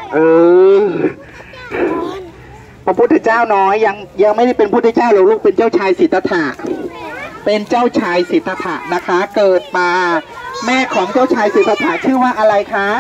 เออพระพุทธเจ้าน้อยยังไม่ได้เป็นพุทธเจ้าหรอกลูกเป็นเจ้าชายสิทธัตถะเป็นเจ้าชายสิทธัตถะนะคะ เกิดมาแม่ของเจ้าชายสิทธัตถะชื่อว่าอะไรคะ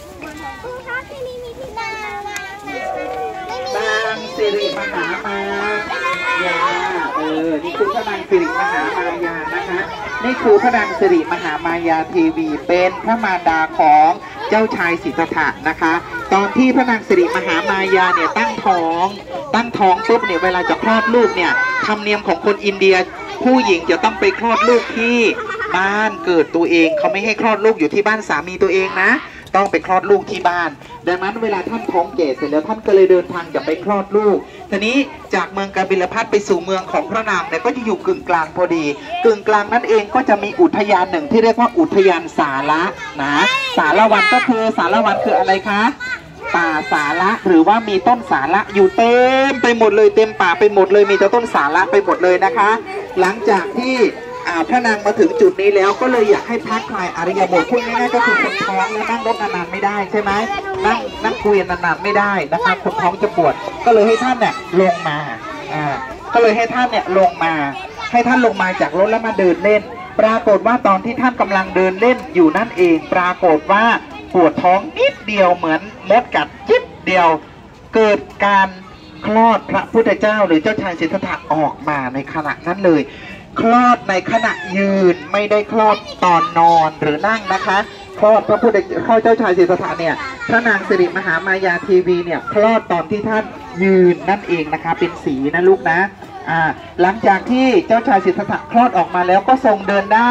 นางสิริมหามายานี่คือพระนางสิริมหามายานะคะนี่คือพระนางสิริมหามายาเทวีเป็นพระมารดาของเจ้าชายสิทธัตถะนะคะตอนที่พระนางสิริมหามายาเนี่ยตั้งท้องปุ๊บเนี่ยเวลาจะคลอดลูกเนี่ยธรรมเนียมของคนอินเดียผู้หญิงจะต้องไปคลอดลูกที่บ้านเกิดตัวเองเขาไม่ให้คลอดลูกอยู่ที่บ้านสามีตัวเองนะต้องไปคลอดลูกที่บ้านดังนั้นเวลาท่านท้องแก่เสร็จแล้วท่านก็เลยเดินทางจะไปคลอดลูกทีนี้จากเมืองกบิลพัสไปสู่เมืองของพระนางเนี่ยก็จะอยู่กึ่งกลางพอดีกึ่งกลางนั่นเองก็จะมีอุทยานหนึ่งที่เรียกว่าอุทยานสาระนะสารวันก็คือสารวันคืออะไรคะป่าสาระหรือว่ามีต้นสาระอยู่เต็มไปหมดเลยเต็มป่าไปหมดเลยมีแต่ต้นสาระไปหมดเลยนะคะหลังจากที่พระนางมาถึงจุดนี้แล้วก็เลยอยากให้พักคลายอริยบทพูดง่ายๆก็คือคนท้องแล้วนั่งรถนานๆไม่ได้ใช่ไหมนั่งคุยนานๆไม่ได้นะคะคนท้องจะปวดก็เลยให้ท่านเนี่ยลงมาก็เลยให้ท่านเนี่ยลงมาจากรถแล้วมาเดินเล่นปรากฏว่าตอนที่ท่านกำลังเดินเล่นอยู่นั่นเองปรากฏว่าปวดท้องนิดเดียวเหมือนมดกัดจิ๊บเดียวเกิดการคลอดพระพุทธเจ้าหรือเจ้าชายสิทธัตถะออกมาในขณะนั้นเลยคลอดในขณะยืนไม่ได้คลอดตอนนอนหรือนั่งนะคะคลอดพระพุทธเจ้าชายสิทธัตถะเนี่ยพระนางสิริมหามายาเทวีเนี่ยคลอดตอนที่ท่านยืนนั่นเองนะคะเป็นสีนะลูกนะหลังจากที่เจ้าชายสิทธัตถะคลอดออกมาแล้วก็ทรงเดินได้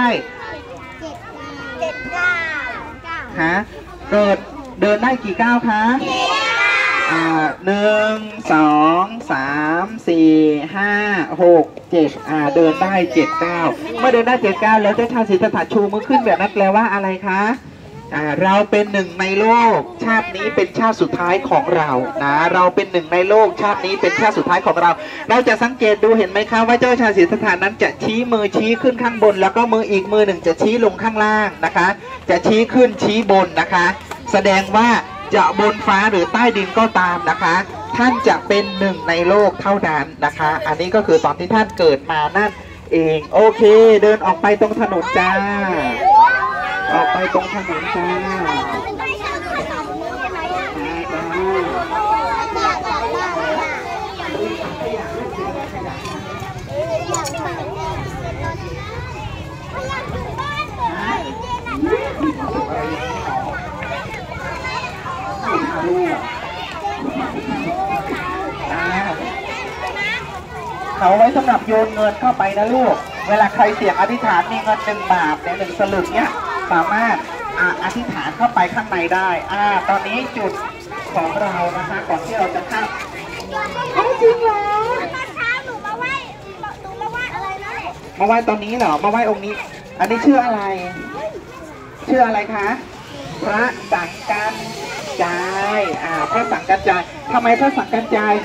เกิดเดินได้กี่ก้าวคะ1 2 3 4 5 6 7เดินได้7 ก้าวเมื่อเดินได้7 ก้าวแล้วเจ้าชายสิทธัตถะชูมือขึ้นแบบนั้นแปลว่าอะไรคะเราเป็นหนึ่งในโลกชาตินี้เป็นชาติสุดท้ายของเรานะเราเป็นหนึ่งในโลกชาตินี้เป็นชาติสุดท้ายของเราเราจะสังเกตดูเห็นไหมคะว่าเจ้าชายสิทธัตถะนั้นจะชี้มือชี้ขึ้นข้างบนแล้วก็มืออีกมือหนึ่งจะชี้ลงข้างล่างนะคะจะชี้ขึ้นชี้บนนะคะแสดงว่าจะบนฟ้าหรือใต้ดินก็ตามนะคะท่านจะเป็นหนึ่งในโลกเท่านั้นนะคะอันนี้ก็คือตอนที่ท่านเกิดมานั่นเองโอเคเดินออกไปตรงถนนจ้าออกไปตรงถนนจ้าเขาไว้สำหรับโยนเงินเข้าไปนะลูกเวลาใครเสี่ยงอธิษฐานมีเงิน1 บาทเนี่ย1 สลึงเนี่ยสามารถอธิษฐานเข้าไปข้างในได้ตอนนี้จุดของเรานะคะก่อนที่เราจะข้ามจริงเหรอตอนเช้าหนูมาไหว้อะไรนะมาไหว้ตอนนี้เหรอมาไหว้องค์นี้อันนี้ชื่ออะไรคะพระสังกัจจายพระสังกัจจายทำไมพระสังกัจจาย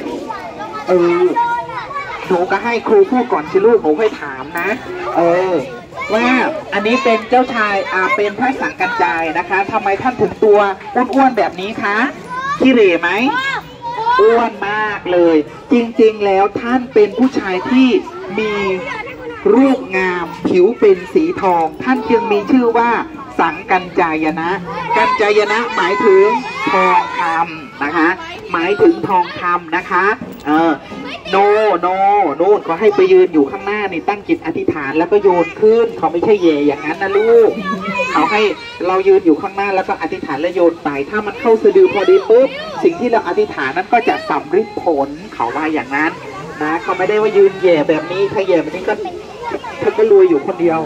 หนูก็ให้ครูพูดก่อนสิลูกหนูค่อยถามนะว่าอันนี้เป็นเจ้าชายเป็นพระสังกัจจายนะคะทำไมท่านถึงตัวอ้วนๆแบบนี้คะขี้เหร่ไหมอ้วนมากเลยจริงๆแล้วท่านเป็นผู้ชายที่มีรูปงามผิวเป็นสีทองท่านจึงมีชื่อว่าสังกัจจายนะกัจจายนะหมายถึงทองคำนะคะหมายถึงทองคำนะคะโน่นเขาให้ไปยืนอยู่ข้างหน้านี่ตั้งจิตอธิษฐานแล้วก็โยนขึ้นเขาไม่ใช่เย่อย่างนั้นนะลูกเขาให้เรายืนอยู่ข้างหน้าแล้วก็อธิษฐานแล้วโยนไปถ้ามันเข้าสะดือพอดีปุ๊บสิ่งที่เราอธิษฐานนั้นก็จะสำเร็จผลเขาว่าอย่างนั้นนะเขาไม่ได้ว่ายืนเย่แบบนี้ถ้าเย่แบบนี้ก็เธอก็รวยอยู่คนเดียว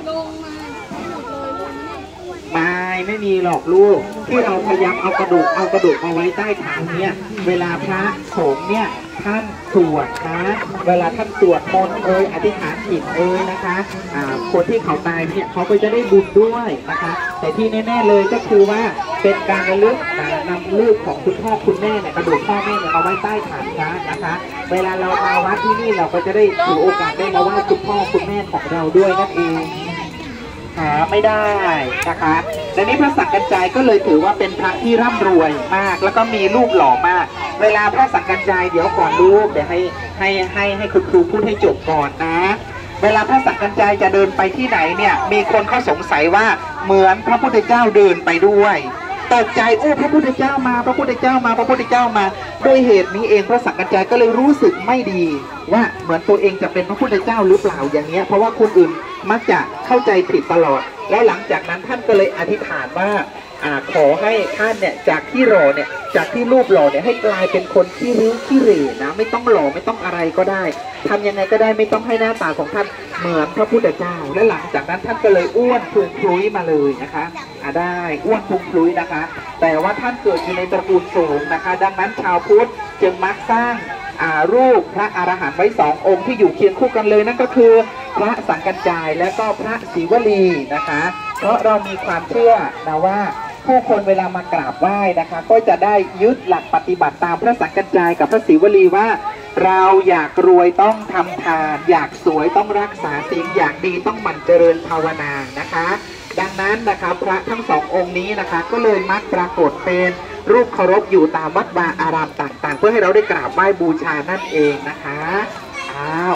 ไม่มีหรอกลูกที่เราพยายามเอากระดูกมาไว้ใต้ฐานเนี่ยเวลาพระสงฆ์เนี่ยท่านสวดนะเวลาท่านสวดมนต์อธิษฐานจิตนะคะคนที่เขาตายเนี่ยเขาก็จะได้บุญด้วยนะคะแต่ที่แน่ๆเลยก็คือว่าเป็นการระลึกนำลูกของคุณพ่อคุณแม่เนี่ยกระดูกพ่อแม่เนี่ยมาไว้ใต้ฐานพระนะคะเวลาเรามาวัดที่นี่เราก็จะได้ถือโอกาสได้มาไหว้คุณพ่อคุณแม่ของเราด้วยนั่นเองหาไม่ได้นะคะดังนี้พระสังกัจจายก็เลยถือว่าเป็นพระที่ร่ำรวยมากแล้วก็มีรูปหล่อมากเวลาพระสังกัจจายเดี๋ยวก่อนลูกเดี๋ยวให้คุณครูพูดให้จบก่อนนะเวลาพระสังกัจจายจะเดินไปที่ไหนเนี่ยมีคนเขาสงสัยว่าเหมือนพระพุทธเจ้าเดินไปด้วยตกใจโอ้พระพุทธเจ้ามาพระพุทธเจ้ามาพระพุทธเจ้ามาด้วยเหตุนี้เองพระสังกัจจายก็เลยรู้สึกไม่ดีว่าเหมือนตัวเองจะเป็นพระพุทธเจ้าหรือเปล่าอย่างเงี้ยเพราะว่าคนอื่นมักจะเข้าใจผิดตลอดแล้วหลังจากนั้นท่านก็เลยอธิษฐานว่าขอให้ท่านเนี่ยจากที่หล่อเนี่ยจากที่รูปหล่อเนี่ยให้กลายเป็นคนที่ริ้วขี้เหร่นะไม่ต้องหล่อไม่ต้องอะไรก็ได้ทำยังไงก็ได้ไม่ต้องให้หน้าตาของท่านเหมือนพระพุทธเจ้าและหลังจากนั้นท่านก็เลยอ้วนพุงพลุยมาเลยนะคะได้อ้วนพุงพลุยนะคะแต่ว่าท่านเกิดอยู่ในตระกูลสูงนะคะดังนั้นชาวพุทธจึงมักสร้างรูปพระอรหันต์ไว้2 องค์ที่อยู่เคียงคู่กันเลยนั่นก็คือพระสังกัจจายและก็พระศิวลีนะคะเพราะเรามีความเชื่อนะว่าผู้คนเวลามากราบไหว้นะคะก็จะได้ยึดหลักปฏิบัติตามพระสังกัจจายกับพระศิวลีว่าเราอยากรวยต้องทำทานอยากสวยต้องรักษาศีลอยากดีต้องหมั่นเจริญภาวนานะคะดังนั้นนะคะพระทั้ง2 องค์นี้นะคะก็เลยมักปรากฏเป็นรูปเคารพอยู่ตามวัดวาอารามต่างๆเพื่อให้เราได้กราบไหว้บูชานั่นเองนะคะ